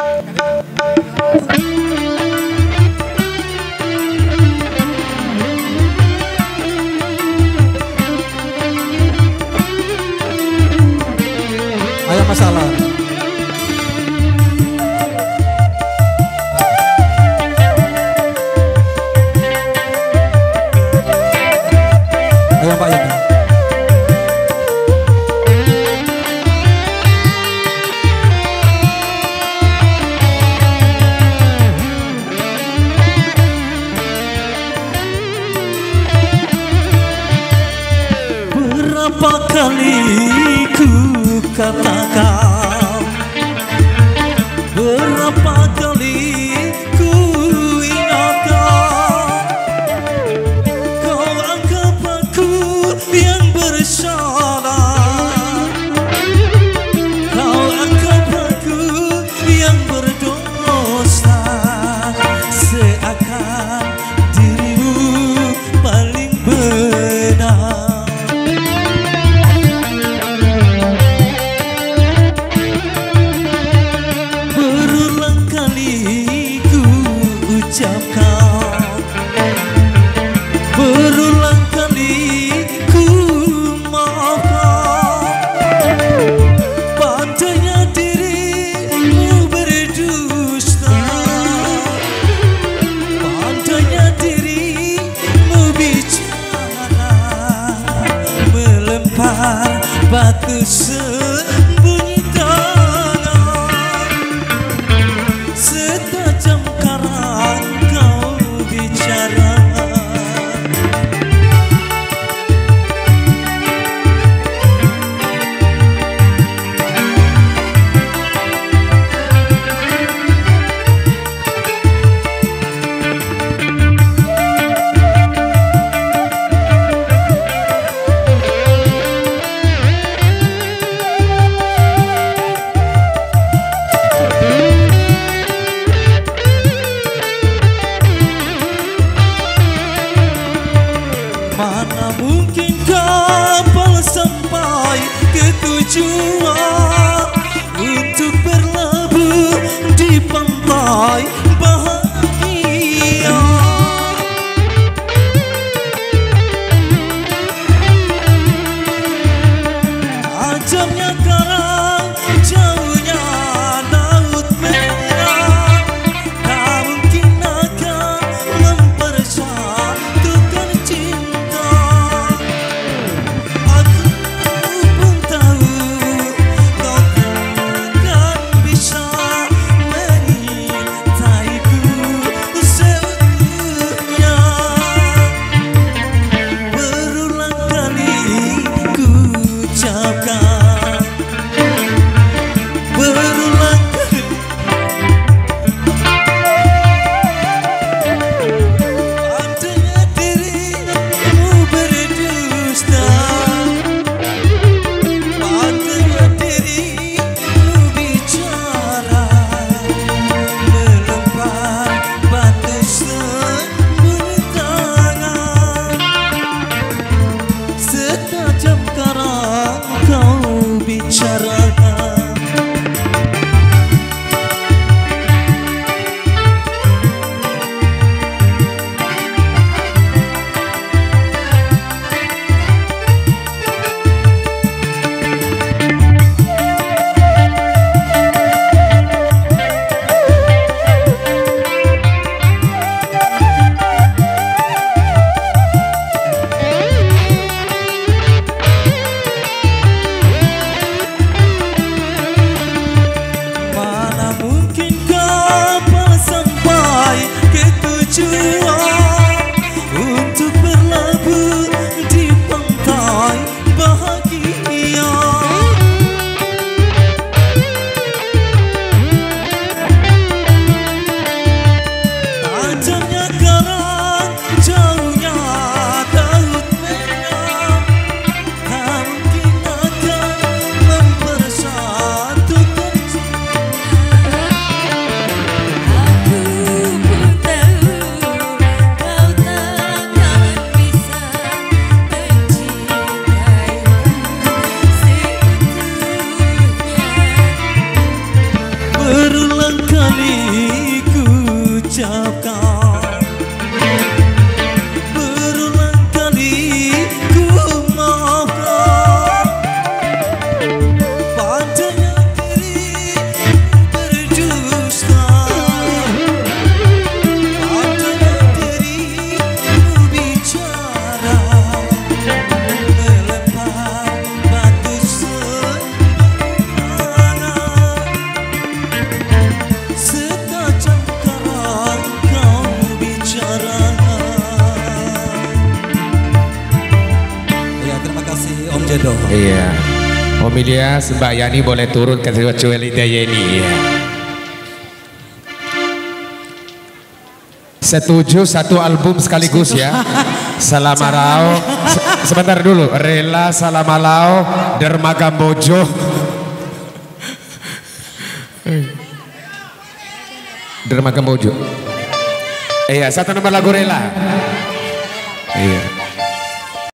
Ayo masalah. Ayo Pak Yana. Berapa kali ku katakan, berapa kali ku ingatkan, kau anggap aku yang bersalah, kau anggap aku yang berdosa, seakan dirimu paling benar. Ucapkan, berulang kali ku maafkan, pandainya dirimu berdusta, pandainya dirimu bicara, melempar batu sembunyi tangan, setajam karang kau bicara. Mana mungkin kapal sampai ke tujuan untuk berlabuh di pantai bahagia. Tajamnya karang, jauhnya laut merah, tak mungkin akan mempersatukan cinta. Aku pun tahu kau berulang kali ku ucapkan, berulang kali ku maafkan. Padanya diri berdusta, padanya dirimu bicara, melempar batu sembarangan. Setajam karang kau bicara. Ya, terima kasih Om Jedo. Iya. Om Ilyas, Mbak Yani boleh turun kecuali Dayeni ya. Setuju satu album sekaligus ya. Salamarao. Sebentar dulu. Rela Salamalao Dermaga Mojo. Dermaga Mojo. Iya, satu nomor lagu Rela. Iya.